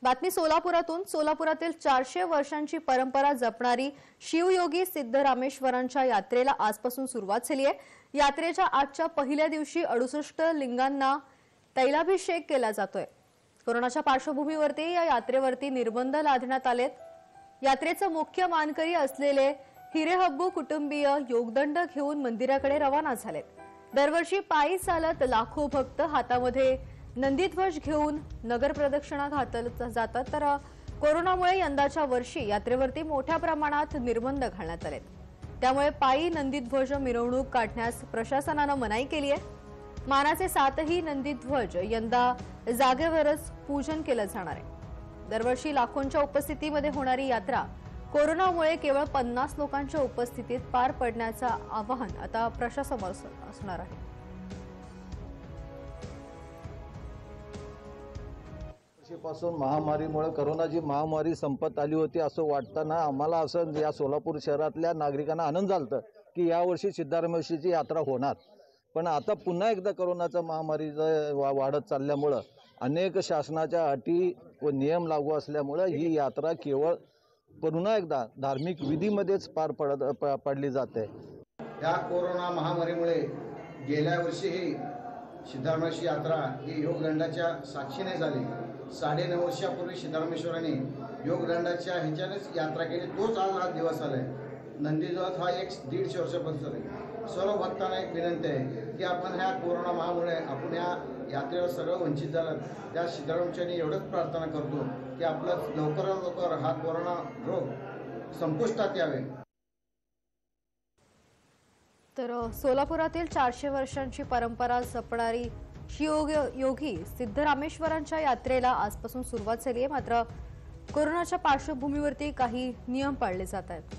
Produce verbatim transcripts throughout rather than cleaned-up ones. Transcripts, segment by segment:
बातमी सोलापुरातून। सोलापुरातील चारशे वर्षांची परंपरा जपणारी शिवयोगी सिद्धरामेश्वरांच्या यात्रेला आजपासून सुरुवात झाली आहे। यात्रेच्या आजच्या पहिल्या दिवशी अडुसष्ट लिंगांना तैलाभिषेक केला जातोय। कोरोनाच्या पार्श्वभूमीवरती या यात्रेवरती निर्बंध लादण्यात आलेत। यात्रेचा मुख्य मानकरी असलेले हिरेहब्बू कुटुंबीय योगदंड घेऊन मंदिराकडे रवाना झालेत। दरवर्षी पायी चालत लाखो भक्त हातामध्ये नंदीध्वज घेऊन नगर प्रदक्षिणा घालत जातात, तर कोरोनामुळे यंदाच्या वर्षी यात्रेवरती मोठ्या प्रमाणात निर्बंध घालण्यात आलेत। त्यामुळे पायी नंदीध्वज मिरवणूक काढण्यास प्रशासनाने मनाई केली आहे। मानाचे सातही नंदीध्वज यंदा जागेवरच पूजन केलं जाणार आहे। दरवर्षी लाखोंच्या उपस्थितीमध्ये होणारी यात्रा कोरोनामुळे केवळ पन्नास लोकांच्या उपस्थितीत पार पडण्याचं आवाहन आता प्रशासनासमोर असणार आहे। पासून महामारीमुळे कोरोनाची महामारी संपत आली होती असं वाटताना आम्हाला असं या सोलापूर शहरातल्या नागरिकांना आनंद झाला की यावर्षी सिद्धरामेश्वराची यात्रा होणार। पण आता पुन्हा एकदा कोरोनाचा महामारीचा वाढत चालल्यामुळे अनेक शासनाच्या अटी व नियम लागू असल्यामुळे ही यात्रा केवळ पुन्हा एकदा धार्मिक विधीमध्येच पार पडत पडली जाते। या कोरोना महामारीमुळे गेल्या वर्षीही सिद्धरामेश्वर यात्रा ही योगदंडाच्या साक्षीने झाली। साडे नऊ वर्षापूर्वी सिद्धरामेश्वरांनी योगदंडाच्या ह्याच्यानेच यात्रा केली, तोच आज हा दिवस आलाय। नंदीध्वज हा एक दीडशे वर्षापासून आहे। सर्व भक्तांना एक विनंती आहे की आपण ह्या कोरोना महामुळे आपण या यात्रेवर सर्व वंचित झालं, त्या सिद्धरामेश्वरांनी एवढंच प्रार्थना करतो की आपलं लवकरात लवकर हा कोरोना रोग संपुष्टात यावे। तर सोलापुरातील चारशे वर्षांची परंपरा जपणारी शिवयोगी सिद्धरामेश्वरांच्या यात्रेला आजपासून सुरुवात झाली आहे। मात्र कोरोनाच्या पार्श्वभूमीवरती काही नियम पाळले जात आहेत।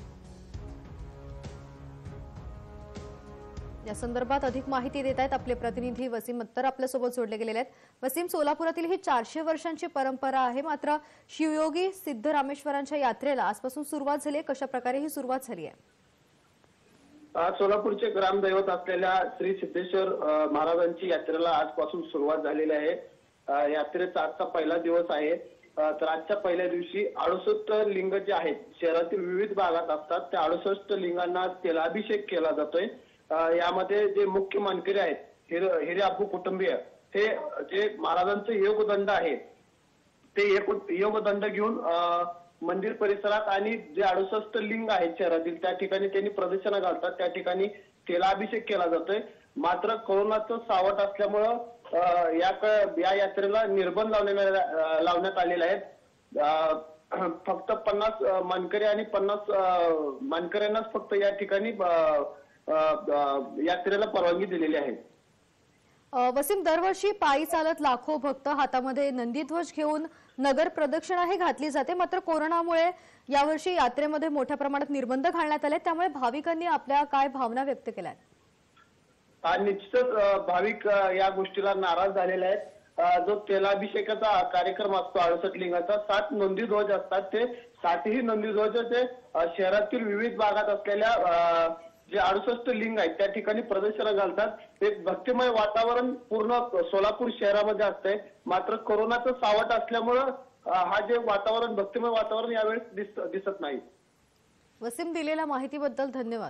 या संदर्भात अधिक माहिती देत आहेत आपले प्रतिनिधी वसीम अत्तर आपल्या सोबत जोडले गेलेले आहेत। वसीम, सोलापुरातील ही चारशे वर्षांची परंपरा आहे, मात्र शिवयोगी सिद्धरामेश्वरांच्या यात्रेला आजपासून सुरुवात झाली आहे। कशा प्रकारे ही सुरुवात झाली आहे? सोलापूरचे ग्रामदैवत असलेल्या श्री सिद्धेश्वर महाराजांची यात्रेला आजपासून सुरुवात झालेली आहे। यात्रेचा आजचा पहिला दिवस आहे। तर आजच्या पहिल्या दिवशी अडुसष्ट लिंग जे आहेत शहरातील विविध भागात असतात, त्या अडुसष्ट लिंगांना तेलाभिषेक केला जातोय। यामध्ये जे मुख्य मानकरी आहेत हिरे हिरेअब्बू कुटुंबीय, हे जे महाराजांचं योगदंड आहे ते योगदंड घेऊन मंदिर परिसरात आणि जे अडुसष्ट लिंग आहेत शहरातील त्या ठिकाणी त्यांनी प्रदक्षिणा घालतात, त्या ठिकाणी तेलाभिषेक केला जातोय। मात्र कोरोनाचं सावट असल्यामुळं या या यात्रेला निर्बंध लावण्यात लावण्यात आलेले आहेत। फक्त पन्नास मानकरी आणि पन्नास मानकऱ्यांनाच फक्त या ठिकाणी यात्रेला परवानगी दिलेली आहे। वसीम, दरवर्षी पायी चालत लाखो भक्त हातामध्ये नंदीध्वज घेऊन नगर प्रदक्षिणा हे घातली जाते, मात्र कोरोनामुळे यावर्षी यात्रेमध्ये मोठ्या प्रमाणात निर्बंध घालण्यात आले, त्यामुळे भाविकांनी आपल्या काय भावना व्यक्त केल्या आहेत? निश्चितच भाविक या गोष्टीला नाराज झालेले आहेत। जो तेलाभिषेकाचा कार्यक्रम असतो अडुसष्ट लिंगाचा, सात नंदीध्वज असतात, ते सातही नंदीध्वज ते शहरातील विविध भागात असलेल्या जे अडुसष्ट लिंग आहेत त्या ठिकाणी प्रदर्शना घालतात। एक भक्तिमय वातावरण पूर्ण सोलापूर शहरामध्ये असतंय। मात्र कोरोनाचं सावट असल्यामुळं हा जे वातावरण भक्तिमय वातावरण यावेळेस दिसत नाही। वसीम, दिलेल्या माहितीबद्दल धन्यवाद।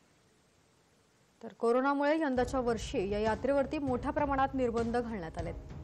तर कोरोनामुळे यंदाच्या वर्षी या यात्रेवरती मोठ्या प्रमाणात निर्बंध घालण्यात आले।